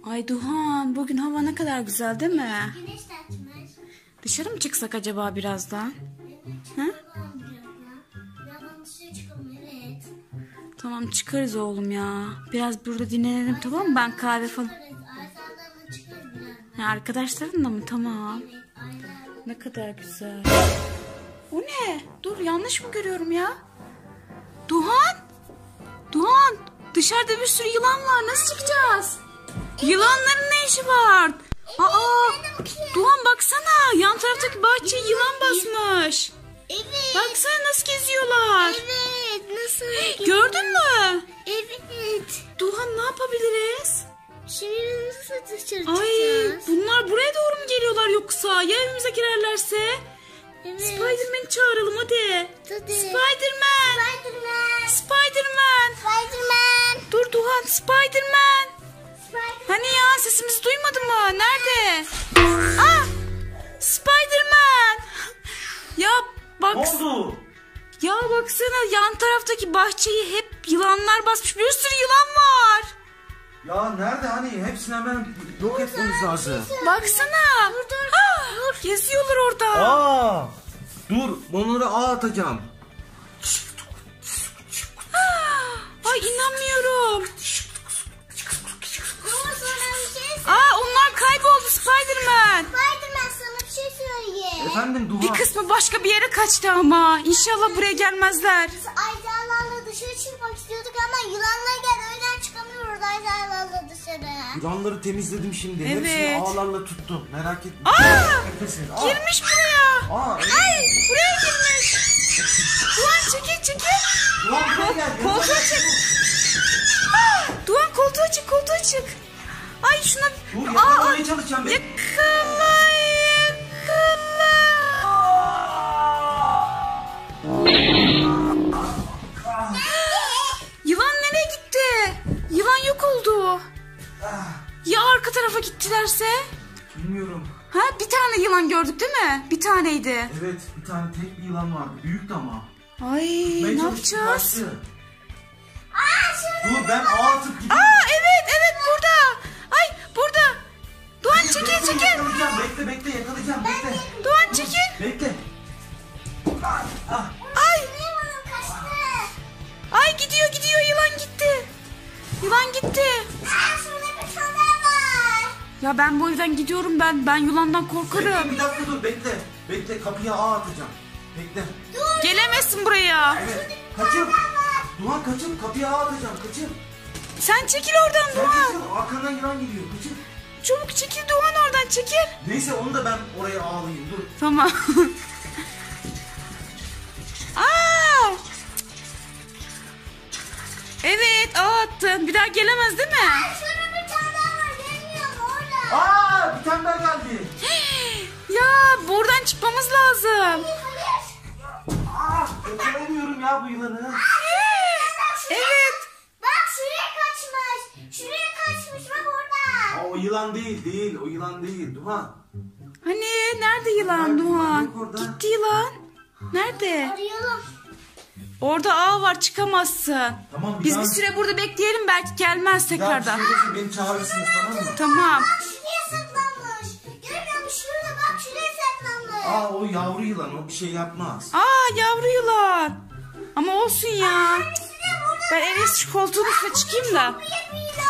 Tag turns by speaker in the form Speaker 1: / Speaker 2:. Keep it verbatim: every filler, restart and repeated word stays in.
Speaker 1: Ay Duhan, bugün hava ne kadar güzel değil mi?
Speaker 2: Güneş de açmış.
Speaker 1: Dışarı mı çıksak acaba birazdan?
Speaker 2: Evet. Birazdan dışarı çıkalım, evet.
Speaker 1: Tamam, çıkarız oğlum ya. Biraz burada dinlenelim, tamam mı? Ben kahve falan...
Speaker 2: Ayşe'den çıkarız birazdan.
Speaker 1: Ha, arkadaşlarınla mı? Tamam.
Speaker 2: Evet, aynen.
Speaker 1: Ne kadar güzel. O ne? Dur, yanlış mı görüyorum ya? Duhan! Duhan! Dışarıda bir sürü yılan var. Nasıl çıkacağız? Yılanların ne işi var? Aa! Duhan baksana. Yan taraftaki bahçeye yılan basmış.
Speaker 2: Evet.
Speaker 1: Baksana nasıl geziyorlar.
Speaker 2: Evet. Nasıl?
Speaker 1: Gördün mü?
Speaker 2: Evet.
Speaker 1: Duhan, ne yapabiliriz?
Speaker 2: Şimdi nasıl dışarı
Speaker 1: Ay,
Speaker 2: çıkacağız?
Speaker 1: bunlar buraya doğru mu geliyorlar yoksa? Ya evimize girerlerse?
Speaker 2: Evet.
Speaker 1: Spiderman'i çağıralım hadi.
Speaker 2: Hadi.
Speaker 1: Spiderman.
Speaker 2: Spiderman.
Speaker 1: Spiderman.
Speaker 2: Spiderman.
Speaker 1: Dur Duhan, Spiderman.
Speaker 2: Spiderman.
Speaker 1: Hani ya, sesimizi duymadın mı? Nerede? Aa! Spiderman. Ya bak.
Speaker 3: Ne oldu?
Speaker 1: Ya baksana, yan taraftaki bahçeyi hep yılanlar basmış. Bir sürü yılan var.
Speaker 3: Ya nerede hani? Hepsini hemen yok etmemiz lazım.
Speaker 1: Baksana. Dur dur. dur. Geziyorlar orada.
Speaker 3: Aa! Dur, bunları ağ atacağım.
Speaker 1: Ay, inanmıyorum.
Speaker 2: Ama sana bir şey söyleyeyim.
Speaker 1: Aa, onlar kayboldu Spiderman.
Speaker 2: Spiderman sana bir şey söyleyeyim.
Speaker 3: Efendim Duha.
Speaker 1: Bir kısmı başka bir yere kaçtı ama. İnşallah buraya gelmezler.
Speaker 2: Biz Ayşe'lerle dışarı çıkmak istiyorduk ama yılanlar geldi. O yüzden çıkamıyoruz Ayşe'lerle dışarı.
Speaker 3: Yılanları temizledim şimdi.
Speaker 1: Evet.
Speaker 3: Hepsini ağlarla tuttum. Merak etme.
Speaker 1: Aa!
Speaker 3: Nefesini. Aa!
Speaker 1: Girmiş buraya.
Speaker 3: Aa, evet.
Speaker 1: Ay, buraya girmiş. Duhan çekil çekil.
Speaker 3: Duhan buraya gel.
Speaker 1: Koltuğa çık. Aa, Duhan koltuğa çık, koltuğa çık. Ay şuna.
Speaker 3: Dur,
Speaker 1: Aa,
Speaker 3: yakalamaya çalışacağım ben.
Speaker 1: yakala yakala. Yılan nereye gitti? Yılan yok oldu. Ya arka tarafa gittilerse?
Speaker 3: Bilmiyorum.
Speaker 1: Ha, bir tane yılan gördük değil mi? Bir taneydi.
Speaker 3: Evet, bir tane tek bir yılan vardı. Büyüktü ama.
Speaker 1: Ay,
Speaker 3: Tutmaya
Speaker 1: ne
Speaker 3: çalıştım,
Speaker 1: yapacağız?
Speaker 3: kaçtı. Dur, ben ağ atıp gidiyorum.
Speaker 1: Aa, evet evet, burada. Ay, burada. Doğan çekil
Speaker 3: Bekle,
Speaker 1: çekil.
Speaker 3: Yakalayacağım. Bekle bekle yakalayacağım. Bekle.
Speaker 1: Doğan çekil.
Speaker 3: Bekle. Ah, ah.
Speaker 1: Ay,
Speaker 2: Yılanım kaçtı.
Speaker 1: ay gidiyor gidiyor, yılan gitti. Yılan gitti.
Speaker 2: Aa, şurada bir tane var.
Speaker 1: Ya ben bu evden gidiyorum ben. Ben yılandan
Speaker 3: Bekle,
Speaker 1: korkarım.
Speaker 3: bir dakika dur bekle. Bekle, kapıya ağ atacağım. Bekle.
Speaker 1: Gelemezsin buraya.
Speaker 3: Evet. Kaçın. Duhan kaçın. Kapıya ağ atacağım. Kaçın.
Speaker 1: Sen çekil oradan
Speaker 3: Sen
Speaker 1: Doğan.
Speaker 3: kaçın. Arkandan yılan geliyor. Kaçın.
Speaker 1: Çabuk çekil Doğan, oradan çekil.
Speaker 3: Neyse onu da ben oraya ağlayayım. Dur.
Speaker 1: Tamam. Aa! Evet, ağ attın. Bir daha gelemez değil mi?
Speaker 2: Şurada bir tane daha var. Gelmiyorum orada.
Speaker 3: Aa, bir tane daha geldi.
Speaker 1: Ya buradan çıkmamız lazım.
Speaker 2: Hayır.
Speaker 3: Aa, yakalayamıyorum ya bu yılanı.
Speaker 1: Evet.
Speaker 2: Bak şuraya kaçmış. Şuraya kaçmış bak orada.
Speaker 3: Aa, o yılan değil, değil. O yılan değil. Duhan.
Speaker 1: Hani nerede yılan
Speaker 3: Nerede?
Speaker 1: Duhan?
Speaker 3: Yok orada.
Speaker 1: Gitti yılan. Nerede?
Speaker 2: Arayalım.
Speaker 1: Orada ağ var, çıkamazsın.
Speaker 3: Tamam, bir
Speaker 1: Biz
Speaker 3: daha-
Speaker 1: bir süre burada bekleyelim, belki gelmez
Speaker 3: Ya
Speaker 1: tekrardan.
Speaker 3: bir şey olursa beni çağırırsınız, tamam mı?
Speaker 1: Tamam.
Speaker 2: Bak şuraya saklanmış. Görmüyor musun? Şurada bak şuraya saklanmış.
Speaker 3: Aa, o yavru yılan. O bir şey yapmaz.
Speaker 1: Aa, yavru yılan. Ama olsun ya.
Speaker 2: Size burada
Speaker 1: Ben en iyisi şu koltuğun üstüne çıkayım da.
Speaker 2: bir yılan